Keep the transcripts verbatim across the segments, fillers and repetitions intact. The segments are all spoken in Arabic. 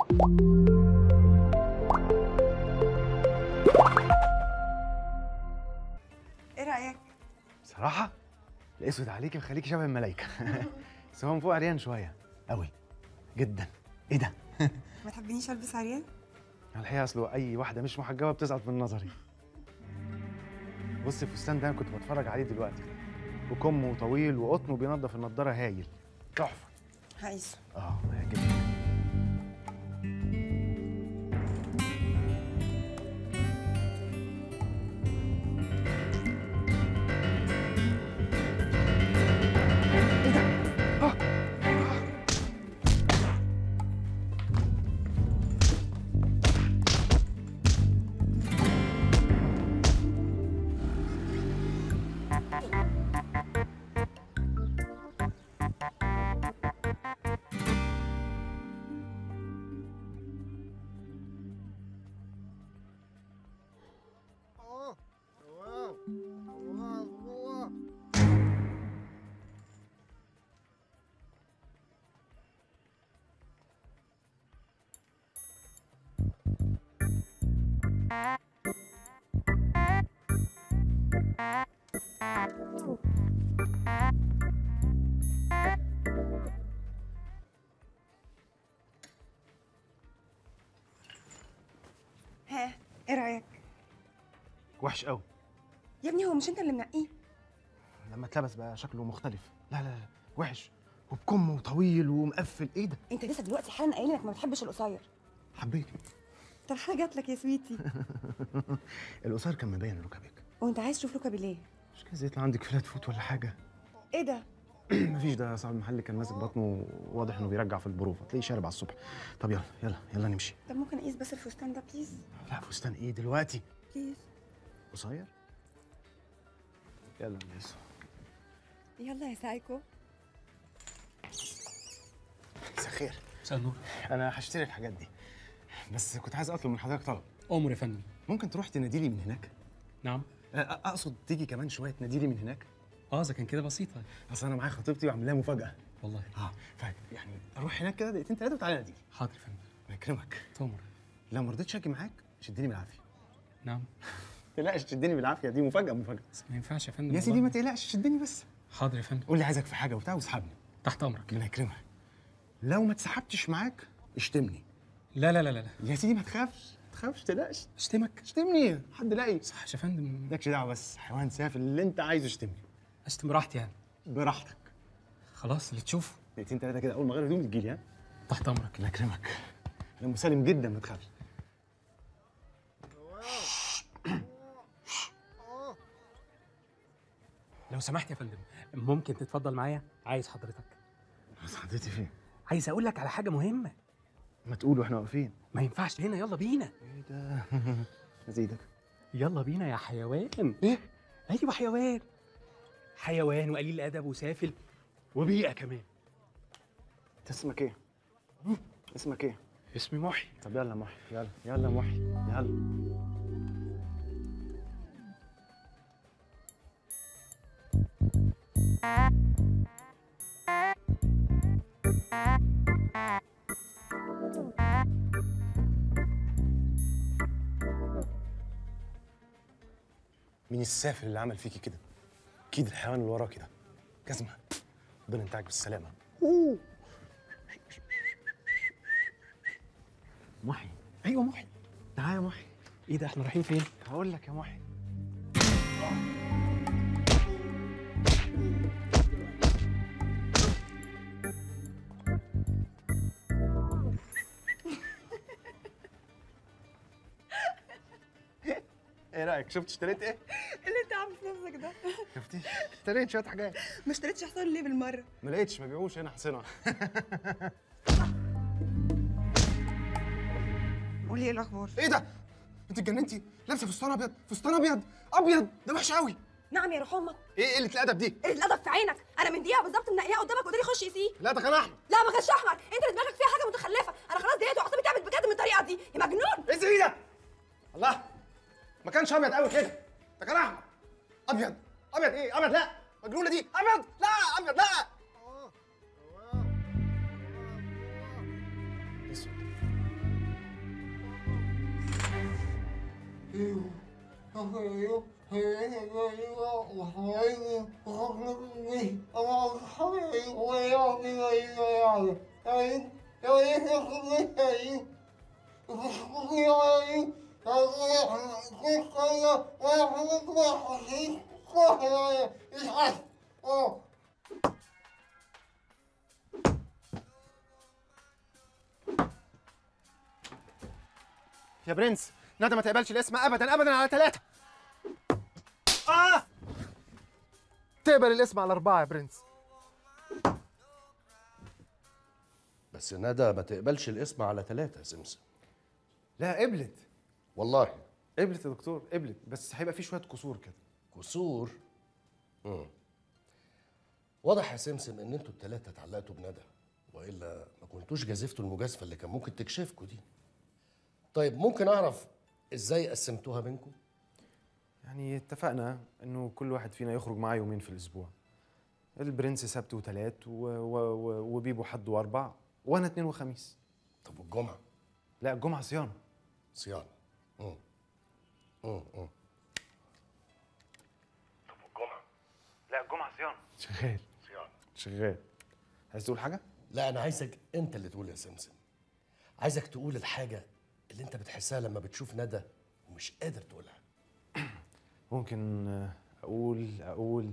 ايه رايك؟ صراحه الاسود عليكي وخليكي شبه الملايكه. بس هو من فوق عريان شويه قوي جدا. ايه ده؟ ما تحبنيش البس عريان؟ الحقيقه اصله اي واحده مش محجبه بتسقط من نظري. بصي الفستان ده انا كنت بتفرج عليه دلوقتي، وكمه طويل وقطن وبينضف النضاره هايل، تحفه. هقيسه. اه هيعجبك. ها ايه رايك؟ وحش قوي. يا ابني هو مش انت اللي منقيه؟ لما اتلبس بقى شكله مختلف. لا لا لا وحش، وبكمه طويل ومقفل. ايه ده؟ انت لسه دلوقتي حالا قايل انك ما بتحبش القصير. حبيته. طب حاجه جات لك يا سويتي. القصير كان مبين ركبك. وانت عايز تشوف ركبي ليه؟ مش كده يطلع عندك فلات فوت ولا حاجه؟ ايه ده؟ مفيش، ده صاحب المحل كان ماسك بطنه واضح انه بيرجع في البروفه، تلاقيه شارب على الصبح. طب يلا يلا يلا نمشي. طب ممكن اقيس بس الفستان ده بليز؟ لا فستان ايه دلوقتي؟ بليز. قصير؟ يلا نقيسه. يلا يا سايكو. مساء الخير. مساء النور. انا هشتري الحاجات دي، بس كنت عايز اطلب من حضرتك طلب. امر يا فندم. ممكن تروح تنادي لي من هناك؟ نعم. اقصد تيجي كمان شويه تنادي لي من هناك. اه اذا كان كده بسيطه. اصل انا معايا خطيبتي وعامل لها مفاجاه. والله. اه ف يعني اروح هناك كده دقيقتين ثلاثه وتعالى نادي لي. حاضر يا فندم. الله يكرمك. تؤمر. لو ما رضيتش اجي معاك شدني بالعافيه. نعم. ما تقلقش تشدني بالعافيه، دي مفاجاه مفاجاه. بس ما ينفعش يا فندم. يا سيدي ما تقلقش شدني بس. حاضر يا فندم. قول لي عايزك في حاجه وبتاع واسحبني. تحت امرك. الله يكرمك. لو ما اتسحبتش معاك اشتمني. لا لا لا لا. يا سيدي ما تخافش ما تخافش تقلقش. اشتمك؟ اشتمني حد لاقي. صح يا فندم. مالكش دعوه، بس حيوان سافل اللي انت عايزه اشتمني. اشتم براحتي يعني. براحتك. خلاص اللي تشوفه. دقيقتين ثلاثه كده اول ما اغير هدومي تجي لي. ها تحت امرك. الله يكرمك. انا مسالم جدا ما تخافش. لو سمحت يا فندم ممكن تتفضل معايا؟ عايز حضرتك. بس حضرتي فين؟ عايز اقول لك على حاجه مهمه. ما تقول واحنا واقفين. ما ينفعش هنا، يلا بينا. ايه ده؟ ازيدك. يلا بينا يا حيوان. ايه؟ ايوه حيوان. حيوان وقليل ادب وسافل وبيئه كمان. انت اسمك ايه؟ اسمك ايه؟ اسمي محي. طب يلا محي، يلا يلا محي يلا. مين السافل اللي عمل فيكي كده؟ اكيد الحيوان اللي وراكي ده. جزمه. ربنا ينتعك بالسلامه. محي. ايوه محي. تعالى يا محي. ايه ده احنا رايحين فين؟ هقول لك يا محي. ايه رايك؟ شفت اشتريت ايه؟ اللي انت عامل في نفسك ده؟ شفتي؟ اشتريت شويه حاجات. ما اشتريتش حصان ليه بالمره؟ ما لقيتش، ما بيبيعوش هنا حصينه. قولي ايه الاخبار؟ ايه ده؟ انت اتجننتي؟ لابسه فستان ابيض، فستان ابيض، ابيض، ده وحش قوي. نعم يا روح امك. ايه قله الادب دي؟ قله الادب في عينك، انا من دقيقه بالظبط منقيها قدامك وقلت لي خش قيسيه. لا ده كان احمد. لا ما كانش احمد، انت اللي دماغك فيها حاجه متخلفه، انا خلاص ضايقت وعصبي تعبت بجد من الطريقه دي، يا مجنون. ايه زي ده؟ الله، ما كانش ابيض قوي كده، ده كان احمد. ابيض، ابيض ايه؟ ابيض لا، مجنونه دي، ابيض لا، ابيض لا. اسود. يا برنس، ندى ما تقبلش الاسم ابدا ابدا على ثلاثة. اه تقبل الاسم على أربعة يا برنس. بس ندى ما تقبلش الاسم على ثلاثة يا سمسم. لا قبلت والله قبلت يا دكتور، قبلت، بس هيبقى في شوية كسور كده. كسور؟ امم واضح يا سمسم ان انتوا الثلاثة اتعلقتوا بندى، والا ما كنتوش جازفتوا المجازفة اللي كان ممكن تكشفكوا دي. طيب ممكن اعرف ازاي قسمتوها بينكم؟ يعني اتفقنا انه كل واحد فينا يخرج معاه يومين في الاسبوع. البرنس سبت وتلات و... و... و... وبيبو حد واربع، وانا اتنين وخميس. طب والجمعة؟ لا الجمعة صيانة. صيانة. امم امم امم طب والجمعة؟ لا الجمعة صيانة. شغال صيانة. شغال. عايز تقول حاجة؟ لا انا عايزك انت اللي تقول يا سمسم. عايزك تقول الحاجة اللي انت بتحسها لما بتشوف ندى ومش قادر تقولها. ممكن اقول اقول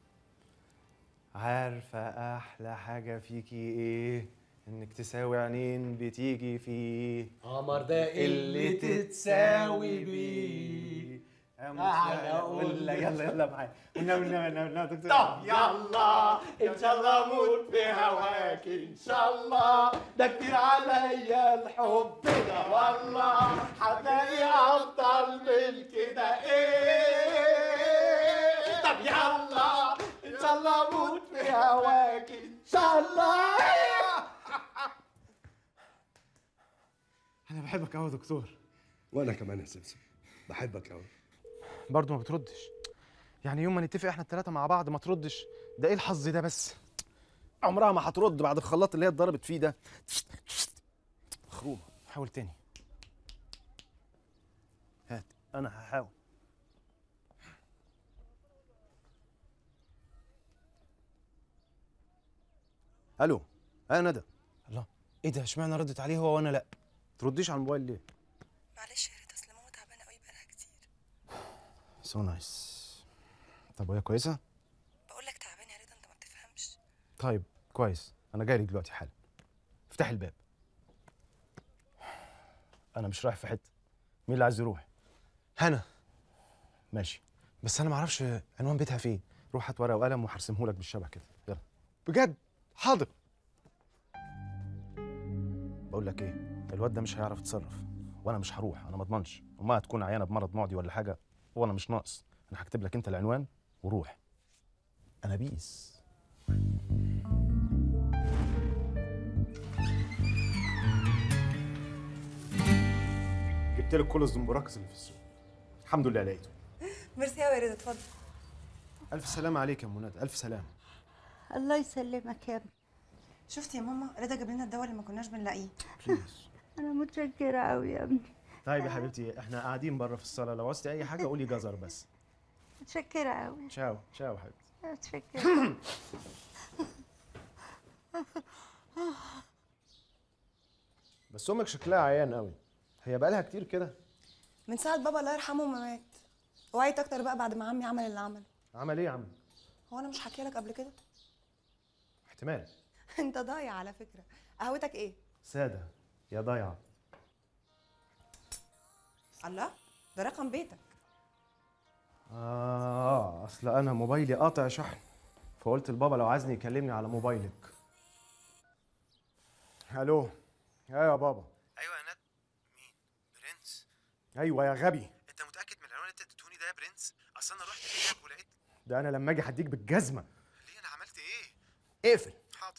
عارفة احلى حاجة فيكي ايه؟ انك تساوي عينين بتيجي فيه. قمر ده اللي تتساوي بيه. يلا يلا يلا معايا. والنبي النبي النبي النبي دكتور. طب يلا ان شاء الله اموت في هواك ان شاء الله، ده كتير عليا الحب ده والله، هتلاقي افضل من كده ايه. طب يلا ان شاء الله اموت في هواك ان شاء الله. انا بحبك قوي يا دكتور. وانا كمان يا سمسم بحبك قوي. برضه ما بتردش. يعني يوم ما نتفق احنا الثلاثه مع بعض ما تردش، ده ايه الحظ ده بس؟ عمرها ما هترد بعد الخلاط اللي هي اتضربت فيه ده. مخرومه. حاول تاني. هات. انا هحاول. الو. اه ندى. الله، ايه ده؟ اشمعنى ردت عليه هو وانا لا؟ ترديش على الموبايل ليه؟ معلش يا ريت، اصل ماما تعبانه قوي بقالها كتير. سو نايس. طب وهي كويسه؟ بقول لك تعبانه يا ريت، انت ما بتفهمش. طيب كويس، انا جاي لك دلوقتي حالا. افتحي الباب. انا مش رايح في حته. مين اللي عايز يروح؟ هنا. ماشي، بس انا ما اعرفش عنوان بيتها فين. روح هات ورقه وقلم وهرسمه لك بالشبه كده. يلا. بجد؟ حاضر. بقول لك ايه، الواد ده مش هيعرف يتصرف، وانا مش هروح، انا ما اضمنش، وما هتكون عيانه بمرض معدي ولا حاجه، وانا مش ناقص. انا هكتب لك انت العنوان وروح. انا بيس. جبت لك كل الزنبراكس اللي في السوق. الحمد لله لقيته. ميرسي قوي يا ريت، اتفضل. الف سلامه عليك يا ام ندى، الف سلامه. الله يسلمك يا ابني. شفتي يا ماما، رضا جاب لنا الدواء اللي ما كناش بنلاقيه. بليز. انا متشكره قوي يا ابني. طيب يا حبيبتي، احنا قاعدين بره في الصاله، لو عوزتي اي حاجه قولي جزر بس. متشكره قوي. تشاو تشاو حبيبتي. متشكره. بس امك شكلها عيان قوي. هي بقالها كتير كده؟ من ساعه بابا الله يرحمه ما مات. وعيت اكتر بقى بعد ما عمي عمل اللي عمله. عمل ايه يا عم؟ هو انا مش حكي لك قبل كده؟ احتمال. انت ضايع على فكره. قهوتك ايه؟ ساده يا ضايعه. الله، ده رقم بيتك. اه اصل انا موبايلي قاطع شحن، فقلت لبابا لو عايزني يكلمني على موبايلك. الو. ايوه يا بابا. ايوه يا ند. مين؟ برنس؟ ايوه يا غبي. انت متاكد من العنوان اللي انت اديتهوني ده يا برنس؟ اصل انا رحت هناك ولقيت. ده انا لما اجي هديك بالجزمه. ليه؟ انا عملت ايه؟ اقفل. حاضر.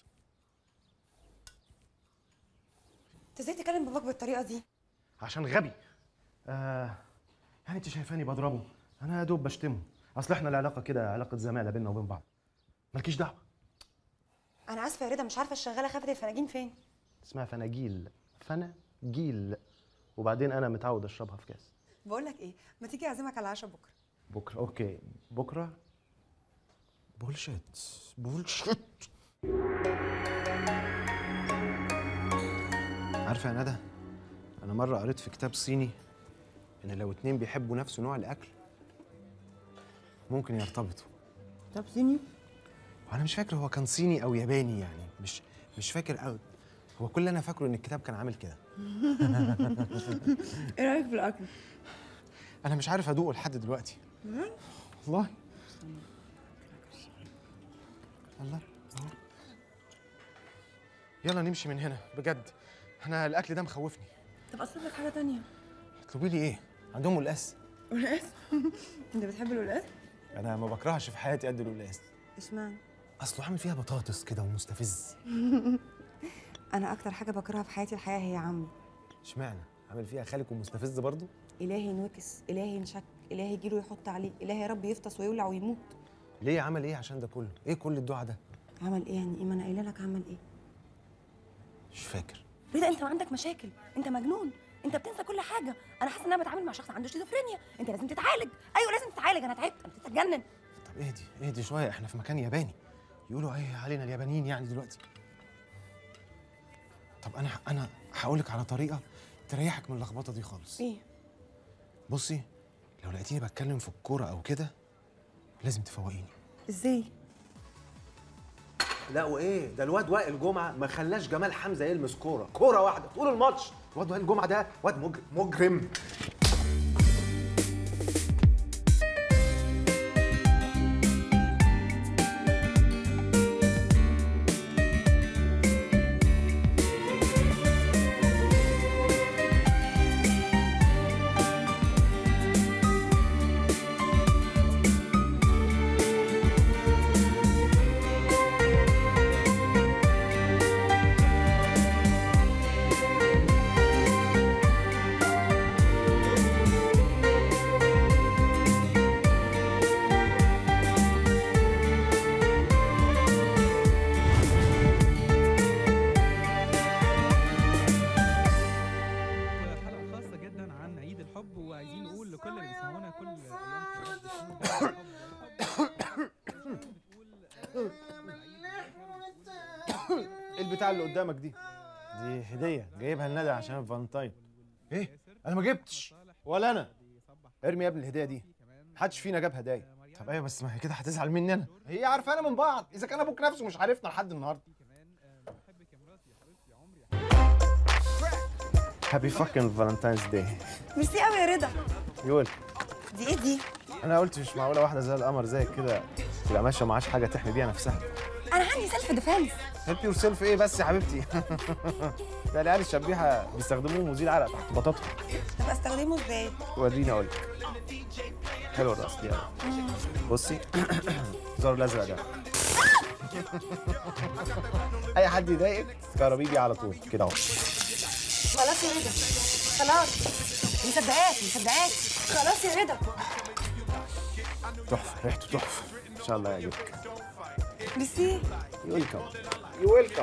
انت ازاي تكلم باباك بالطريقه دي؟ عشان غبي. آه يعني انت شايفاني بضربه؟ انا يا دوب بشتمه. اصل احنا العلاقه كده علاقه زماله بيننا وبين بعض. مالكيش دعوه. انا اسفه يا رضا، مش عارفه الشغاله خافت الفناجين فين. اسمها فناجيل. فناجيل. وبعدين انا متعود اشربها في كاس. بقول لك ايه، ما تيجي اعزمك على العشاء بكره؟ بكره اوكي. بكره بولشيت بولشيت. عارفه يا ندى، انا مره قريت في كتاب صيني ان لو اتنين بيحبوا نفس نوع الاكل ممكن يرتبطوا. طب صيني؟ وانا مش فاكر هو كان صيني او ياباني، يعني مش مش فاكر قوي. هو كل اللي انا فاكره ان الكتاب كان عامل كده. ايه رايك في الاكل؟ انا مش عارف ادوقه لحد دلوقتي. والله الله. أهو. يلا نمشي من هنا بجد، احنا الاكل ده مخوفني. طب اطلب لك حاجه تانية. اطلبي لي ايه؟ عندهم قلقاس؟ قلقاس؟ انت بتحب القلقاس؟ انا ما بكرهش في حياتي قد القلقاس. اشمعنى؟ اصله عامل فيها بطاطس كده ومستفز. انا اكتر حاجه بكرهها في حياتي الحياه هي عمي. اشمعنى؟ عامل فيها خالك ومستفز برضه؟ الهي ينوكس، الهي ينشك، الهي يجيله يحط عليه، الهي يا رب يفطس ويولع ويموت. ليه عمل ايه عشان ده كله؟ ايه كل الدعاء ده؟ عمل ايه يعني؟ ايه؟ ما انا قايله لك عمل ايه. مش فاكر. ليه ده؟ انت ما عندك مشاكل، انت مجنون، انت بتنسى كل حاجه. انا حاسه ان انا بتعامل مع شخص عنده شيزوفرينيا، انت لازم تتعالج. ايوه لازم تتعالج، انا تعبت، انا بتتجنن. طب اهدي اهدي شويه، احنا في مكان ياباني، يقولوا ايه علينا اليابانيين يعني دلوقتي. طب انا انا هقول لك على طريقه تريحك من اللخبطه دي خالص. ايه؟ بصي، لو لقيتيني بتكلم في الكوره او كده لازم تفوقيني. ازاي؟ لا وايه ده، الواد وائل جمعه ما خلاش جمال حمزه يلمس كوره كوره واحده طول الماتش. الواد وائل جمعه ده واد مجرم مجرم. البتاع اللي قدامك دي دي هديه جايبها لندى عشان الفالنتاين. ايه؟ انا ما جبتش ولا انا. ارمي يا ابني الهديه دي، محدش فينا جاب هدايا. طب ايوه بس ما هي كده هتزعل مني انا، هي عارفانا من بعض، اذا كان ابوك نفسه مش عارفنا لحد النهارده. هابي فاكين فالنتاينز داي. ميرسي قوي يا رضا. يقول دي ايه دي؟ انا قلت مش معقوله واحده زي القمر زي كده تبقى ماشيه معاش حاجه تحمي بيها نفسها. انا عندي سيلف ديفense. هيلب يور سيلف ايه بس يا حبيبتي؟ ده العيال الشبيحه بيستخدموه مزيل عرق تحت بطاطهم. طب استخدمه ازاي؟ وريني اقول لك. حلو الرقص دي قوي. بصي الزر الازرق ده اي حد يضايقك كهربيه بيه على طول كده اهو. خلاص يا رضا، خلاص مصدقاك مصدقاك. خلاص يا رضا. تحفه، ريحته تحفه، ان شاء الله يعجبك. ميرسي. يو ويلكم يو ويلكم.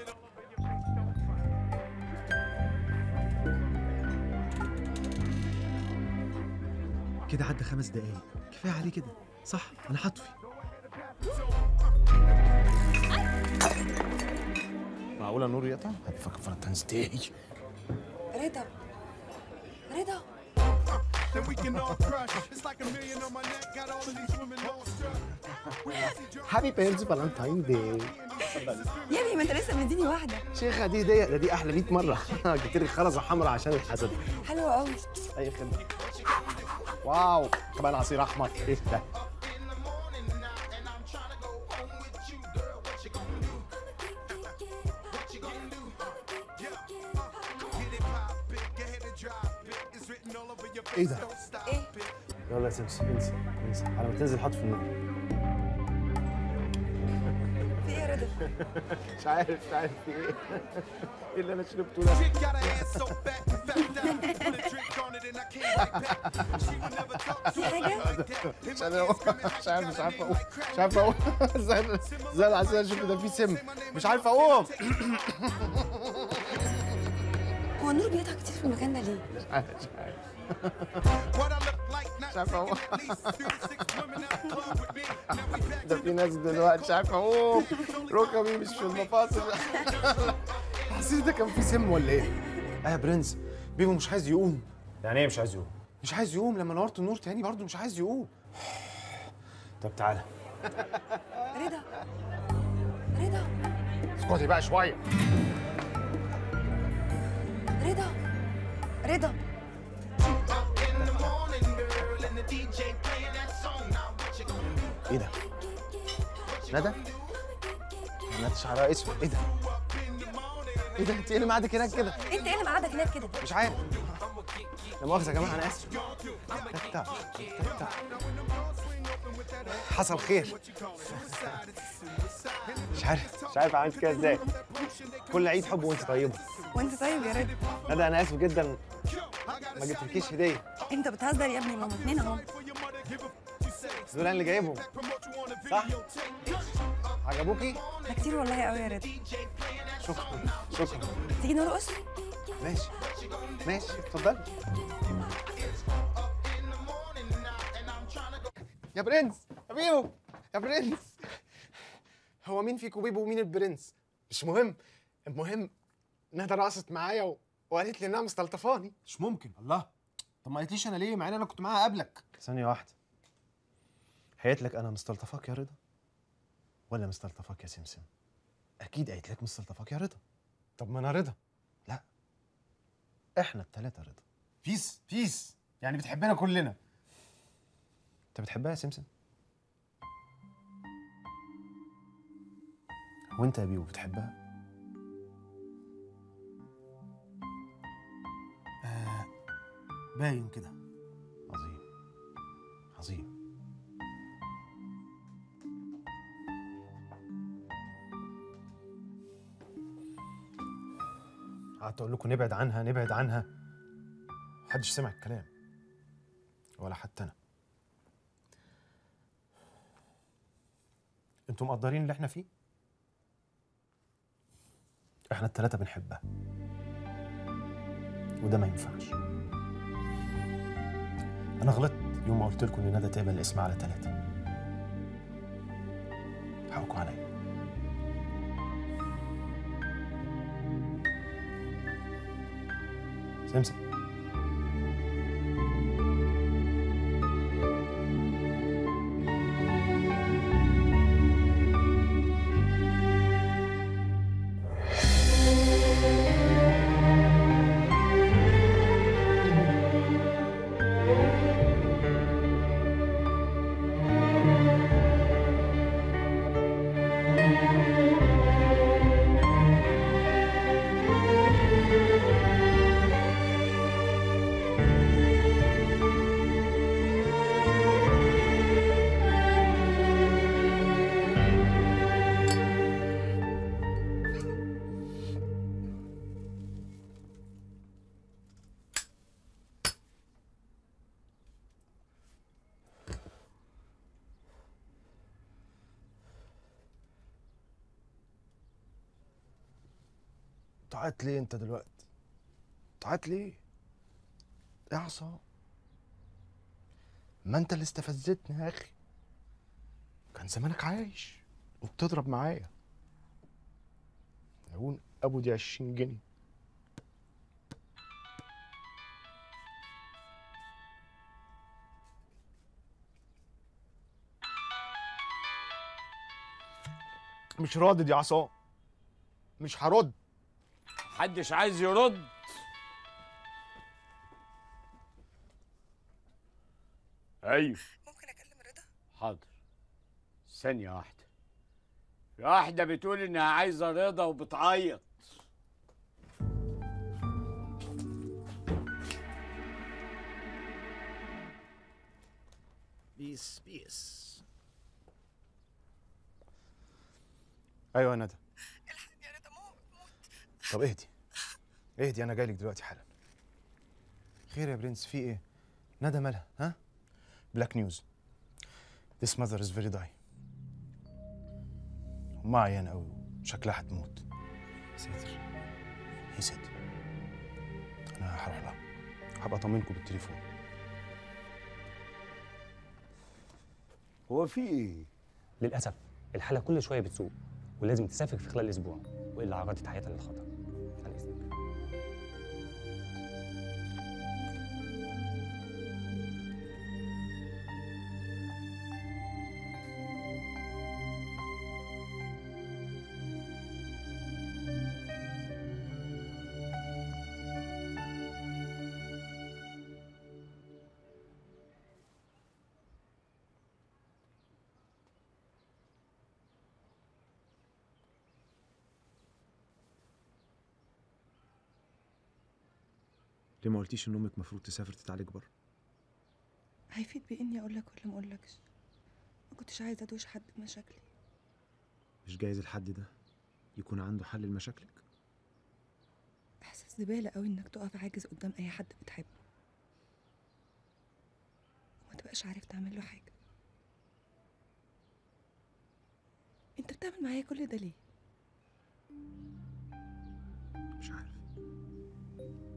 كده عدى خمس دقايق، كفايه عليه كده صح؟ انا هطفي. معقوله النور يقطع؟ هتفكر فالنتاينز داي. رضا رضا هابي بيرز فالنتاين داي. يا ابني ما انت لسه مديني واحده. شيخه دي هديه، ده دي احلى مية مره. جبت لك خرزه حمراء عشان الحسد. حلوه قوي. اي خدمه. واو كمان عصير احمر. ايه ده؟ ايه ده؟ ايه؟ يلا يا سمسم انسى انسى، على ما تنزل حط في النور. في ايه يا رضا؟ مش عارف مش عارف في ايه. ايه اللي انا شربته ده؟ في حاجه؟ مش عارف مش عارف مش عارف اقوم مش عارف اقوم. زي زي العسل شفت ده فيه سم، مش عارف اقوم. هو النور بيقطع كتير في المكان ده ليه؟ مش عارف مش عارف مش عارف اقوم. ده في ناس دلوقتي مش عارف اقوم، ركبي مش في المفاصل. حسيت ده كان في سم ولا ايه؟ اه يا برنس، بيبو مش عايز يقوم. يعني ايه مش عايز يقوم؟ مش عايز يقوم، لما نورت النور تاني برضه مش عايز يقوم. طب تعالى. رضا رضا اسكتي بقى شويه. رضا رضا ايه ده؟ ندى؟ ندى شعرها اسود، ايه ده؟ ايه ده؟ انت ايه اللي معادك هناك كده؟ انت ايه اللي مقعدك هناك كده؟ مش عارف. لا مؤاخذة يا جماعة، أنا آسف. تك تك. حصل خير. مش عارف مش عارف عملت كده ازاي. كل عيد حب وانت طيبة. وانت طيب يا رضا. ندى أنا آسف جدا، ما جبتلكيش هدية. انت بتهزر يا ابني، ماما اتنين اهو. دول أنا اللي جايبهم صح؟ عجبوكي؟ ده كتير والله قوي يا رضا. شكرا شكرا. تيجي نرقص؟ ماشي ماشي اتفضلي. يا برنس يا بيبو يا برنس، هو مين فيكم بيبو ومين البرنس؟ مش مهم، المهم ندى رقصت معايا و... وقالت لي انها مستلطفاني. مش ممكن. الله، طب ما قالتليش انا ليه مع ان انا كنت معاها قبلك؟ ثانية واحدة، قالت لك انا مستلطفاك يا رضا ولا مستلطفاك يا سمسم؟ اكيد قالت لك مستلطفاك يا رضا. طب ما انا رضا. لا، احنا التلاتة رضا. بيس بيس، يعني بتحبنا كلنا. انت بتحبها يا سمسم؟ وانت يا بيبو بتحبها؟ آه باين كده. عظيم عظيم. قعدت اقول لكم نبعد عنها نبعد عنها، محدش سمع الكلام ولا حتى انا. انتوا مقدرين اللي احنا فيه؟ احنا التلاتة بنحبها وده ما ينفعش. انا غلطت يوم ما قلت لكم ان ندى تقبل الاسم على تلاتة. حقكم عليا. سمسم، تعيط ليه انت دلوقتي؟ تعيط ليه؟ يا عصام، ما انت اللي استفزتني يا اخي. كان زمانك عايش وبتضرب معايا. يقول ابو دي عشرين جنيه. مش رادد يا عصام، مش هرد. محدش عايز يرد. ايوه ممكن اكلم رضا؟ حاضر، ثانية واحدة. في واحدة بتقول انها عايزة رضا وبتعيط. بيس بيس. ايوه يا ندى. الحقني يا رضا، ماما بتموت. طب اهدي اهدي، انا جايلك دلوقتي حالا. خير يا برنس، في ايه؟ ندى مالها؟ ها؟ بلاك نيوز. This mother is very die. أمها عيانة أوي وشكلها هتموت. ساتر. هي ست. أنا هروح لها هبقى اطمنكم بالتليفون. هو في ايه؟ للاسف الحاله كل شويه بتسوء ولازم تسافر في خلال اسبوع والا عرضت حياتها للخطر. عن اذنك. ليه ما قلتيش ان امك المفروض تسافر تتعالج بره؟ هيفيد بإني أقول لك ولا ما أقولكش؟ ما كنتش عايزة أدوش حد بمشاكلي. مش جايز الحد ده يكون عنده حل لمشاكلك؟ إحساس زبالة قوي إنك تقف عاجز قدام أي حد بتحبه وما تبقاش عارف تعمل له حاجة. أنت بتعمل معايا كل ده ليه؟